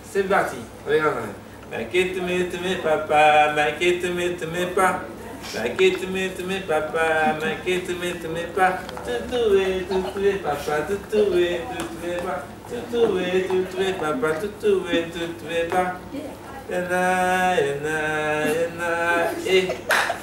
c'est parti. Regarde. Maquette, papa, maquette, pas. Maquette, papa, maquette, pas. Toutoué, papa, toutoué, pas. Toutoué, papa, toutoué, pas. Yana, et.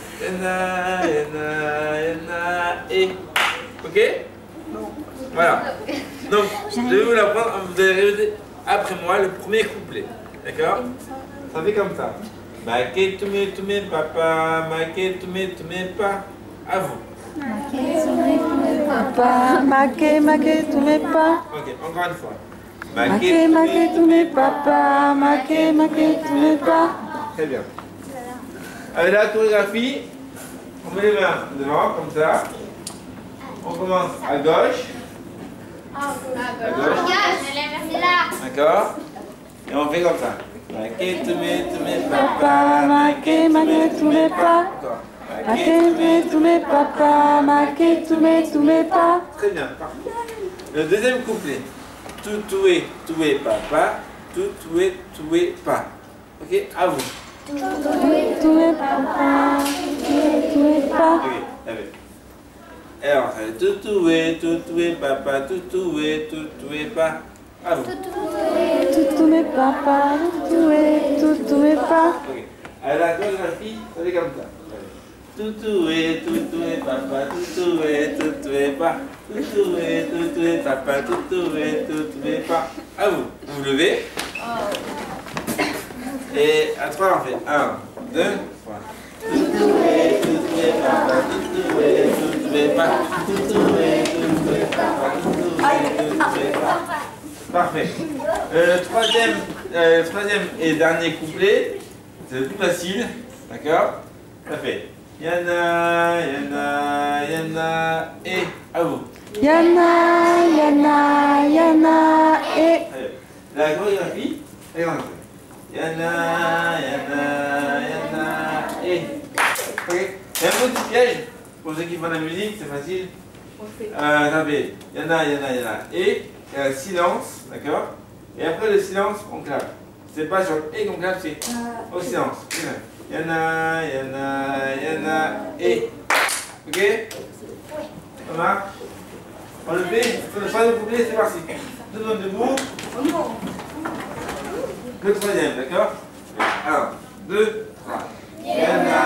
Et. Ok? Voilà. Donc, je vais vous l'apprendre, vous allez répéter après moi le premier couplet. D'accord? Ça fait comme ça. Maquette, papa, maquette, pas. À vous. Papa, maquette, pas. Ok, encore une fois. Maquette, papa, maquette, pas. Très bien. Avec la chorégraphie, on met les mains devant, comme ça. On commence à gauche. À gauche. D'accord? Et on fait comme ça. Maquette, Papa, maquette, pas. Encore. Maquette, papa, maquette, pas. Très bien, parfait. Le deuxième couplet. Toutoué, papa. Toutoué, pas. Ok, à vous. Toutoué, papa, toutoué, pas. Ok, allez. Alors, toutoué, papa. Toutoué, pas. À vous. Toutoué, papa, toutoué, pas. Ok. Alors, la chorégraphie, ça fait comme ça. Toutoué, papa, toutoué, pas. Toutoué, papa, toutoué, pas. À vous. Vous vous levez. Et à 3, on fait 1, 2, 3. Toutoué, papa, toutoué, pas. Toutoué, papa, toutoué, pas. Parfait. Le troisième et dernier couplet, c'est le plus facile. D'accord? Ça fait Yana, et à vous. Yana, et. La chorégraphie, c'est comme ça. Yana, et. Ok. Il y a un petit piège pour ceux qui font la musique, c'est facile. Ça fait Yana, et. Il y a un silence, d'accord? Et après le silence, on clappe. C'est pas sur et qu'on clappe, c'est au silence. Yana, et. Ok? Ça marche? On le fait? Sur le troisième couplet, c'est parti. Tout le monde debout. Le troisième, d'accord? 1, 2, 3. Yana,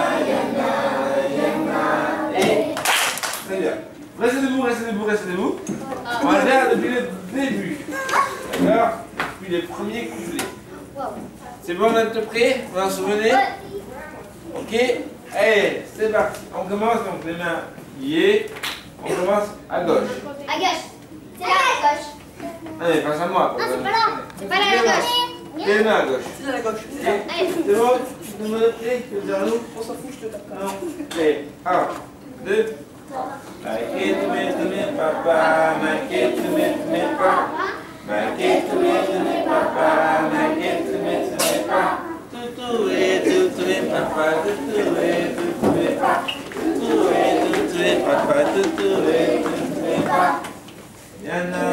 et. Très bien. Restez debout. On va le faire depuis le début. D'accord? Depuis les premiers couplets. C'est bon, vous êtes prêts? Vous en souvenez? Ok? Allez, c'est parti. On commence donc les mains liées. On commence à gauche. À gauche. C'est là à gauche. Allez, passe à moi. Non, c'est pas là. C'est pas là à gauche. Les mains à gauche. C'est à gauche. Ok? C'est bon? Tout le monde est prêt? Tu veux dire nous? On s'en fout, je te tape. Non. Allez, 1, 2, Maquette, papa, maquette, pas. Maquette, papa, maquette, pas. Toutoué, papa, toutoué, pas. Toutoué, papa, toutoué, pas. Yana,